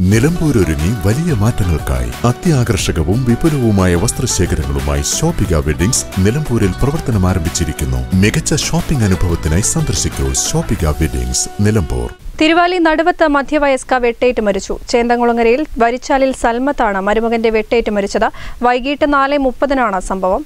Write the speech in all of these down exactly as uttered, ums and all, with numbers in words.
നിലമ്പൂർ ഒരുങ്ങി വലിയ മാറ്റങ്ങൾക്കായി അത്യാകർഷകവും വിപുലവുമായ വസ്ത്രശേഖരങ്ങളുമായി ഷോപ്പിക വെഡിങ്സ് നിലമ്പൂരിൽ പ്രവർത്തനം ആരംഭിച്ചിരിക്കുന്നു. മികച്ച ഷോപ്പിംഗ് അനുഭവത്തിനായി സന്ദർശിക്കൂ ഷോപ്പിക വെഡിങ്സ് നിലമ്പൂർ. തിരുവാലി നടുവത്ത് മധ്യവയസ്ക വെട്ടേറ്റ് മരിച്ചു. ചേന്തംകുളങ്ങരയിൽ വരിച്ചാലിൽ സൽമത്താണ് മരുമകന്റെ വെട്ടേറ്റ് മരിച്ചത്. വൈകിട്ട് നാല് മുപ്പതിനാണ് സംഭവം.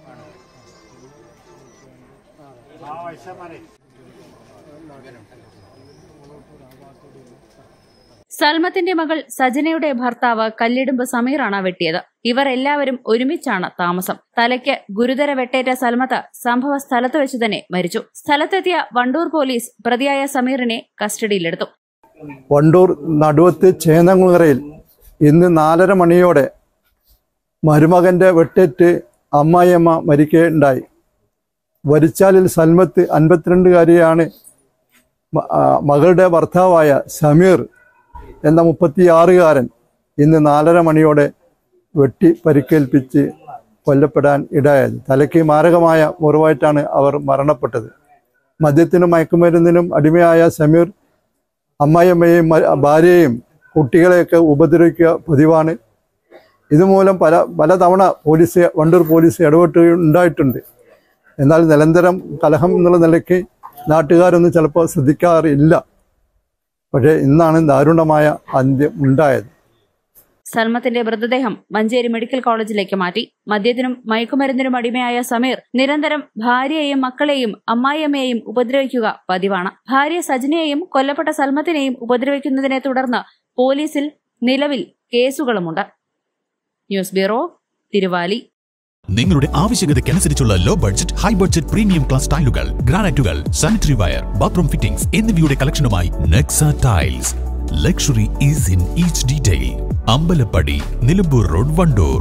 സൽമത്തിന്റെ മകൾ സജനയുടെ ഭർത്താവ് കല്ലിടുമ്പ് സമീറാണ് വെട്ടിയത്. ഇവർ എല്ലാവരും ഒരുമിച്ചാണ് താമസം. തലയ്ക്ക് ഗുരുതര വെട്ടേറ്റ സൽമത്ത് സംഭവ സ്ഥലത്ത് വെച്ച് തന്നെ മരിച്ചു. സ്ഥലത്തെത്തിയ വണ്ടൂർ പോലീസ് പ്രതിയായ സമീറിനെ കസ്റ്റഡിയിലെടുത്തു. വണ്ടൂർ നടുവത്ത് ചേന്നംകുളങ്ങരയിൽ ഇന്ന് നാലര മണിയോടെ മരുമകന്റെ വെട്ടേറ്റ് അമ്മായിയമ്മ മരിക്കുകയുണ്ടായി. വരിച്ചാലിൽ സൽമത്ത് അൻപത്തിരണ്ടുകാരിയാണ്. മകളുടെ ഭർത്താവായ സമീർ എന്ന മുപ്പത്തിയാറുകാരൻ ഇന്ന് നാലര മണിയോടെ വെട്ടി പരിക്കേൽപ്പിച്ച് കൊല്ലപ്പെടാൻ ഇടയായത്. തലയ്ക്ക് മാരകമായ മുറിവായിട്ടാണ് അവർ മരണപ്പെട്ടത്. മദ്യത്തിനും മയക്കുമരുന്നിനും അടിമയായ സമീർ അമ്മായിയമ്മയെയും ഭാര്യയെയും കുട്ടികളെയൊക്കെ ഉപദ്രവിക്കുക പതിവാണ്. ഇതുമൂലം പല പലതവണ പോലീസ് വണ്ടൂർ പോലീസ് ഇടപെട്ട് ഉണ്ടായിട്ടുണ്ട്. എന്നാൽ നിരന്തരം കലഹം എന്നുള്ള നിലയ്ക്ക് നാട്ടുകാരൊന്നും ചിലപ്പോൾ ശ്രദ്ധിക്കാറില്ല. പക്ഷേ ഇന്നാണ് ദാരുണമായ അന്ത്യം ഉണ്ടായത്. സൽമത്തിന്റെ മൃതദേഹം മഞ്ചേരി മെഡിക്കൽ കോളേജിലേക്ക് മാറ്റി. മദ്യത്തിനും മയക്കുമരുന്നിനും അടിമയായ സമീർ നിരന്തരം ഭാര്യയെയും മക്കളെയും അമ്മായിയമ്മയെയും ഉപദ്രവിക്കുക പതിവാണ്. ഭാര്യ സജനയെയും കൊല്ലപ്പെട്ട സൽമത്തിനെയും ഉപദ്രവിക്കുന്നതിനെ തുടർന്ന് പോലീസിൽ നിലവിൽ കേസുകളുമുണ്ട്. News bureau, Thiruvali. നിങ്ങളുടെ ആവശ്യകതയ്ക്കനുസരിച്ചുള്ള low budget, high budget premium class ടൈലുകൾ, ഗ്രാനൈറ്റുകൾ, സാനിറ്ററി വയർ, ബാത്റൂം ഫിറ്റിംഗ്സ് എന്നിവയുടെ കളക്ഷനുമായി Nexa tiles. Luxury is in each detail. Ambalappadi, Nilambur road, Wandoor.